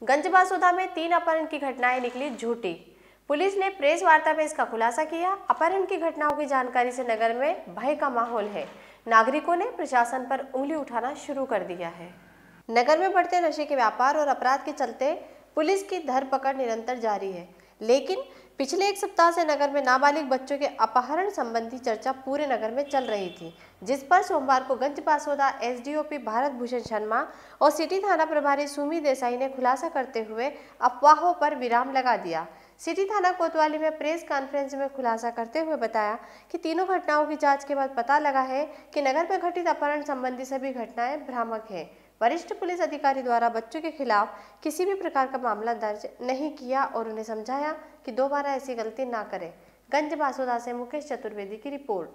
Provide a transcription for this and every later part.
गंजबासौदा में 3 अपहरण की घटनाएं निकली झूठी। पुलिस ने प्रेस वार्ता में इसका खुलासा किया। अपहरण की घटनाओं की जानकारी से नगर में भय का माहौल है। नागरिकों ने प्रशासन पर उंगली उठाना शुरू कर दिया है। नगर में बढ़ते नशे के व्यापार और अपराध के चलते पुलिस की धरपकड़ निरंतर जारी है, लेकिन पिछले 1 सप्ताह से नगर में नाबालिग बच्चों के अपहरण संबंधी चर्चा पूरे नगर में चल रही थी, जिस पर सोमवार को गंजबासौदा एसडीओपी भारत भूषण शर्मा और सिटी थाना प्रभारी सुमी देसाई ने खुलासा करते हुए अफवाहों पर विराम लगा दिया। सिटी थाना कोतवाली में प्रेस कॉन्फ्रेंस में खुलासा करते हुए बताया कि तीनों घटनाओं की जांच के बाद पता लगा है कि नगर में घटित अपहरण संबंधी सभी घटनाएं भ्रामक हैं। वरिष्ठ पुलिस अधिकारी द्वारा बच्चों के खिलाफ किसी भी प्रकार का मामला दर्ज नहीं किया और उन्हें समझाया कि दोबारा ऐसी गलती ना करें। गंजबासौदा से मुकेश चतुर्वेदी की रिपोर्ट।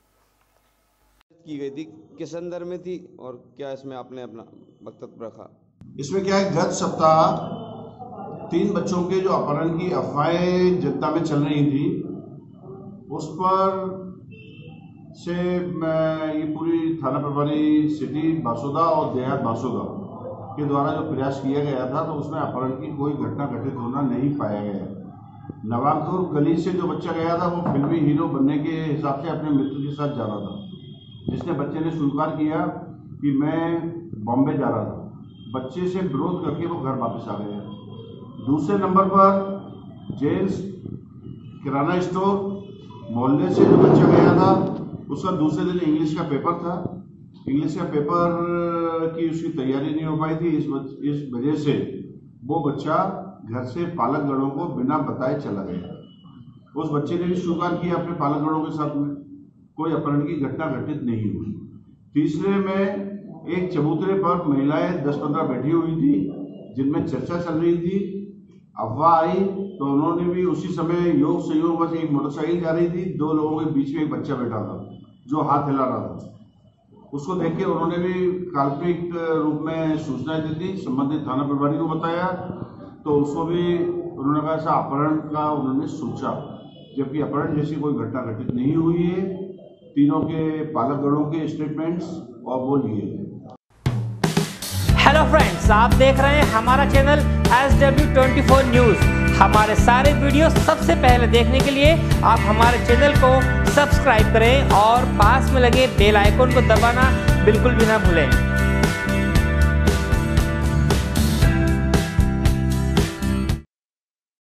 की गई थी, किस अंदर में थी और क्या इसमें आपने अपना वक्तव्य रखा? इसमें क्या है, गत सप्ताह 3 बच्चों के जो अपहरण की अफवाहें जनता में चल रही थी, उस पर से मैं ये पूरी थाना प्रभारी सिटी बासौदा और देहात बासौदा के द्वारा जो प्रयास किया गया था, तो उसमें अपहरण की कोई घटना घटित होना नहीं पाया गया। नवांकुर गली से जो बच्चा गया था, वो फिल्मी हीरो बनने के हिसाब से अपने मित्र के साथ जा रहा था, जिसने बच्चे ने स्वीकार किया कि मैं बॉम्बे जा रहा था। बच्चे से विरोध करके वो घर वापस आ गया। दूसरे नंबर पर जेंट्स किराना स्टोर मोहल्ले से जो बच्चा गया था, उसका दूसरे दिन इंग्लिश का पेपर था। इंग्लिश का पेपर की उसकी तैयारी नहीं हो पाई थी, इस वजह से वो बच्चा घर से पालकगढ़ों को बिना बताए चला गया। उस बच्चे ने भी स्वीकार किया अपने पालकगढ़ों के साथ में कोई अपहरण की घटना घटित नहीं हुई। तीसरे में एक चबूतरे पर महिलाएं 10-15 बैठी हुई थी, जिनमें चर्चा चल रही थी। अफवाह आई तो उन्होंने भी उसी समय योग संयोग बस एक मोटरसाइकिल जा रही थी, 2 लोगों के बीच में एक बच्चा बैठा था जो हाथ हिला रहा था। उसको देख के उन्होंने भी काल्पनिक रूप में सूचना दी थी, संबंधित थाना प्रभारी को बताया, तो उसको भी उन्होंने कहा ऐसा अपहरण का उन्होंने सोचा, जबकि अपहरण जैसी कोई घटना घटित नहीं हुई है। तीनों के पालकगढ़ों के स्टेटमेंट्स और वो लिए हैं। हेलो फ्रेंड्स, आप देख रहे हैं हमारा चैनल SW24 न्यूज़। हमारे सारे वीडियो सबसे पहले देखने के लिए आप हमारे चैनल को सब्सक्राइब करें और पास में लगे बेल आइकन को दबाना बिल्कुल भी ना भूलें।